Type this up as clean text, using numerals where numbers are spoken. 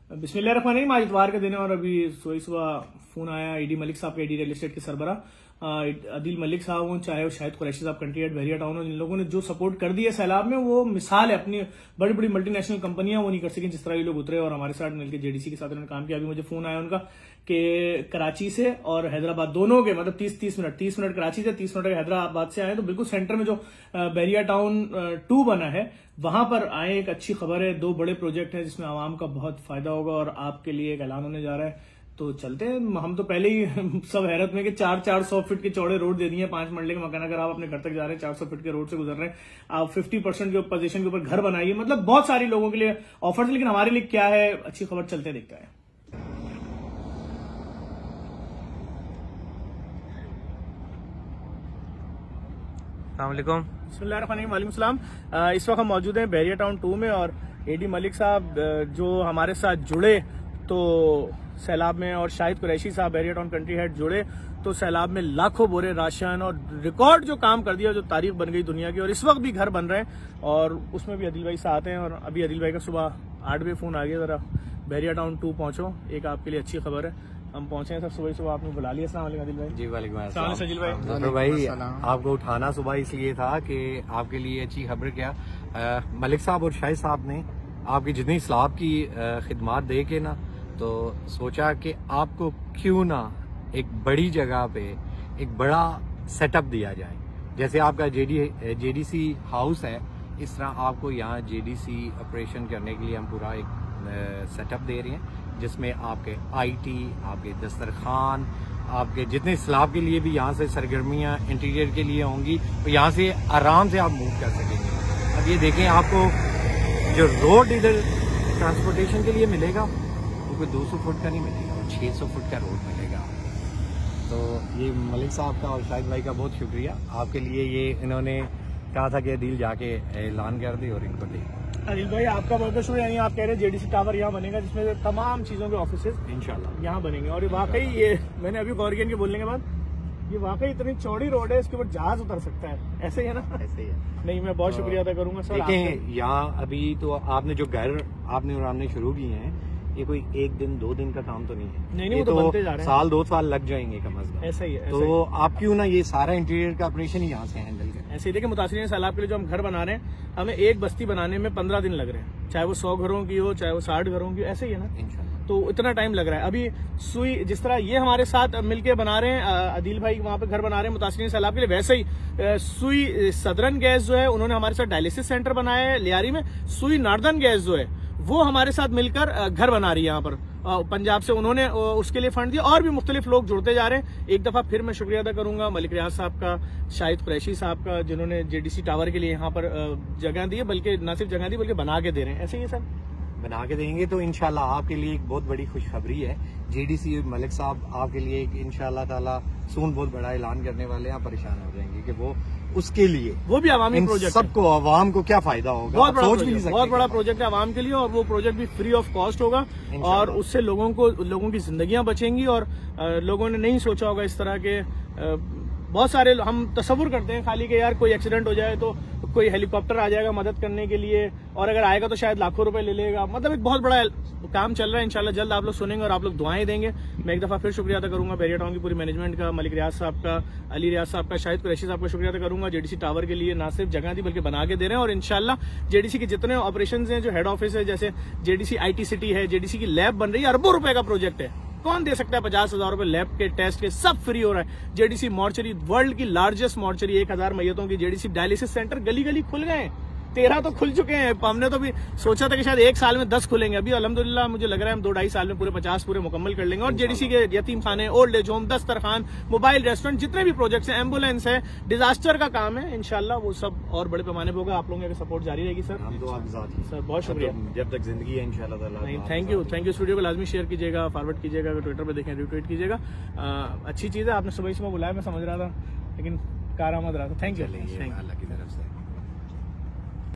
बिस्मिल्लाहिर्रहमानिर्रहीम। आज इतवार के दिन है और अभी सुबह फोन आया ईडी मलिक साहब के, ईडी रियल एस्टेट के सरबरा अदील मलिक साहब हो, चाहे वो शाहिद कुरैशी साहब कंट्री हेड बहरिया टाउन हो, इन लोगों ने जो सपोर्ट कर दिया सैलाब में वो मिसाल है। अपनी बड़ी बड़ी मल्टीनेशनल कंपनियां वो नहीं कर सकी जिस तरह ये लोग उतरे और हमारे साथ मिलकर जेडीसी के साथ उन्होंने काम किया। अभी मुझे फोन आया उनका कि कराची से और हैदराबाद दोनों के मतलब 30 मिनट कराची से 30 मिनट हैदराबाद से आए, तो बिल्कुल सेंटर में जो बहरिया टाउन 2 बना है वहां पर आए। एक अच्छी खबर है, 2 बड़े प्रोजेक्ट हैं जिसमें आवाम का बहुत फायदा होगा और आपके लिए एक ऐलान होने जा रहा है। तो चलते हैं। हम तो पहले ही सब हैरत में कि 400 फीट के चौड़े रोड दे दिए, 5 मरले के मकान। अगर आप अपने घर तक जा रहे हैं 400 फीट के रोड से गुजर रहे हैं, आप 50% के पोजीशन के ऊपर घर बनाइए। मतलब बहुत सारी लोगों के लिए ऑफर, लेकिन हमारे लिए क्या है अच्छी खबर, चलते देखता है। वालेकुम सलाम। इस वक्त हम मौजूद हैं बहरिया टाउन 2 में और एडी मलिक साहब जो हमारे साथ जुड़े तो सैलाब में, और शाहिद कुरैशी साहब बहरिया टाउन कंट्री हेड जुड़े तो सैलाब में लाखों बोरे राशन और रिकॉर्ड जो काम कर दिया, जो तारीफ बन गई दुनिया की। और इस वक्त भी घर बन रहे हैं और उसमें भी अदिल भाई साथ हैं। और अभी अदिल भाई का सुबह 8 बजे फोन आ गया, जरा बहरिया टाउन 2 पहुंचो, एक आपके लिए अच्छी खबर है। हम पहुंचे हैं, सब सुबह आपने बुला लिया। अस्सलाम वालेकुम अदिल भाई। जी वालेकुम अस्सलाम सजील भाई। तो भाई आपको उठाना सुबह इसलिए था कि आपके लिए अच्छी खबर क्या, मलिक साहब और शाहिद साहब ने आपकी जितनी सलाब की खिदमात दे के ना, तो सोचा कि आपको क्यों ना एक बड़ी जगह पे एक बड़ा सेटअप दिया जाए। जैसे आपका जेडीसी हाउस है, इस तरह आपको यहाँ जेडीसी ऑपरेशन करने के लिए हम पूरा एक सेटअप दे रहे हैं, जिसमें आपके आईटी, आपके दस्तरखान, आपके जितने सलाब के लिए भी यहाँ से सरगर्मियाँ इंटीरियर के लिए होंगी, तो यहाँ से आराम से आप मूव कर सकेंगे। अब ये देखें, आपको जो रोड इधर ट्रांसपोर्टेशन के लिए मिलेगा वो कोई 200 फुट का नहीं मिलेगा, वो 600 फुट का रोड मिलेगा। तो ये मलिक साहब का और शाहिद भाई का बहुत शुक्रिया। आपके लिए ये इन्होंने कहा था कि अदील जाके ऐलान कर दी और इनको दे। अदिल भाई आपका बहुत शुक्रिया। यानी आप कह रहे हैं जेडीसी टावर यहाँ बनेगा जिसमें तमाम चीजों के ऑफिस इंशाल्लाह यहाँ बनेंगे। और वाकई ये मैंने अभी गौर किया इनके बोलने के बाद, ये वाकई इतनी चौड़ी रोड है, इसके ऊपर जहाज उतर सकता है। ऐसे ही है ना? ऐसे ही है। नहीं, मैं बहुत शुक्रिया अदा करूंगा सर। देखें, यहाँ अभी तो आपने जो घर आपने और हमने शुरू किए हैं, ये कोई 1 दिन 2 दिन का काम तो नहीं है। नहीं, वो तो बनते जा रहे हैं। साल 2 साल लग जाएंगे कम अज कम। ऐसा ही है। तो आप क्यों ना ये सारा इंटीरियर का ऑपरेशन ही यहाँ से हैंडल करें। ऐसे ही देखिए, मुतासिरीन सैलाब के लिए जो हम घर बना रहे हैं, हमें एक बस्ती बनाने में 15 दिन लग रहे हैं, चाहे वो 100 घरों की हो, चाहे वो 60 घरों की हो। ऐसे ही है ना? इंशाल्लाह। तो इतना टाइम लग रहा है। अभी सुई जिस तरह ये हमारे साथ मिलके बना रहे हैं, अदील भाई वहां पे घर बना रहे हैं मुतासिरीन सैलाब के लिए, वैसे ही सुई सदरन गैस जो है उन्होंने हमारे साथ डायलिसिस सेंटर बनाया है लियारी में। सुई नॉर्दर्न गैस जो है वो हमारे साथ मिलकर घर बना रही है यहाँ पर पंजाब से, उन्होंने उसके लिए फंड दिया। और भी मुख्तलिफ लोग जुड़ते जा रहे हैं। एक दफा फिर मैं शुक्रिया अदा करूंगा मलिक रियाज साहब का, शाहिद कुरैशी साहब का, जिन्होंने जेडीसी टावर के लिए यहाँ पर जगह दी है, बल्कि न सिर्फ जगह दी बल्कि बना के दे रहे हैं। ऐसे ही सर बना के देंगे तो इंशाल्लाह आपके लिए एक बहुत बड़ी खुशखबरी है। जेडीसी मलिक साहब आपके लिए एक इंशाल्लाह ताला सून बहुत बड़ा ऐलान करने वाले हैं। आप परेशान हो जाएंगे कि वो उसके लिए वो भी अवामी प्रोजेक्ट, सबको आवाम को क्या फायदा होगा, बहुत बड़ा प्रोजेक्ट है आवाम के लिए। और वो प्रोजेक्ट भी फ्री ऑफ कॉस्ट होगा और उससे लोगों की जिंदगियां बचेंगी। और लोगों ने नहीं सोचा होगा इस तरह के बहुत सारे हम तसव्वुर करते हैं खाली कि यार कोई एक्सीडेंट हो जाए तो कोई हेलीकॉप्टर आ जाएगा मदद करने के लिए, और अगर आएगा तो शायद लाखों रुपए ले लेगा। मतलब एक बहुत बड़ा काम चल रहा है। इंशाल्लाह जल्द आप लोग सुनेंगे और आप लोग दुआएं देंगे। मैं एक दफा फिर शुक्रिया अदा करूंगा बहरिया टाउन की पूरी मैनेजमेंट का, मलिक रियाज साहब का, अली रियाज साहब का, शाहिद कुरैशी साहब का शुक्रिया अदा करूंगा। जेडीसी टावर के लिए ना सिर्फ जगह दी बल्कि बना के दे रहे हैं। और इंशाल्लाह जेडीसी के जितने ऑपरेशन हैं, जो हेड ऑफिस है, जैसे जेडीसी IT सिटी है, जेडीसी की लैब बन रही है, अरबों रुपए का प्रोजेक्ट है। कौन दे सकता है 50,000 रुपए? लैब के टेस्ट के सब फ्री हो रहा है। जेडीसी मॉर्चरी, वर्ल्ड की लार्जेस्ट मॉर्चरी, 1000 मैयतों की। जेडीसी डायलिसिस सेंटर गली गली खुल गए, 13 तो खुल चुके हैं। हमने तो भी सोचा था कि शायद 1 साल में 10 खुलेंगे। अभी अल्हम्दुलिल्लाह मुझे लग रहा है हम 2-2.5 साल में पूरे 50 पूरे मुकम्मल कर लेंगे। और जेडीसी के यतीम खाने, ओल्ड एज होम, दस्तरखान, मोबाइल रेस्टोरेंट, जितने भी प्रोजेक्ट्स हैं, एम्बुलेंस है, डिजास्टर का काम है, इंशाल्लाह वो सब और बड़े पैमाने पर होगा। आप लोगों की सपोर्ट जारी रहेगी सर। हम तो आपके साथ हैं सर। बहुत शुक्रिया। जब तक जिंदगी है इंशाल्लाह। Thank you. इस वीडियो को लाजमी शेयर कीजिएगा, फॉरवर्ड कीजिएगा, अगर ट्विटर पर देखें रिट्वीट कीजिएगा। अच्छी चीज है, आपने सुबह बुलाया, मैं समझ रहा था, लेकिन कारआमद रहा था। Thank you. अल्लाह की तरफ से।